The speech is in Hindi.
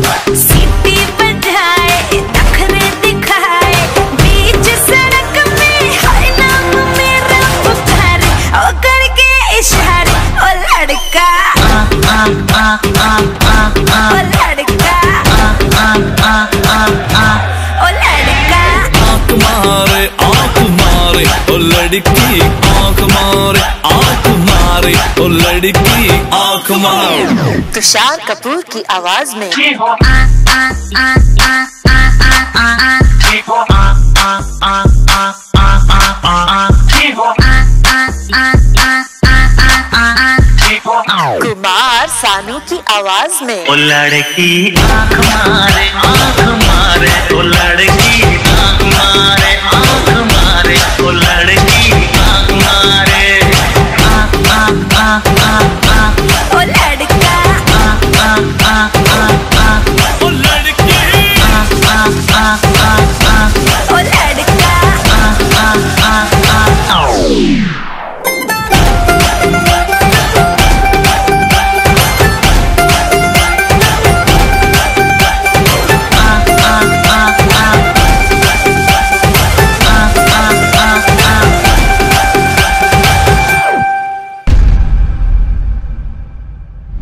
सीटी बजाए नखरे दिखाए बीच सड़क में हाय नाम मेरा पुकारे ओ करके इशारे ओ लड़का ओ लड़का ओ लड़का आँख मारे ओ लड़की आँख मारे ओ लड़की आँख मारे। तुषार कपूर की आवाज में कुमार सानू की आवाज में ओ लड़की आँख मारे ओ लड़की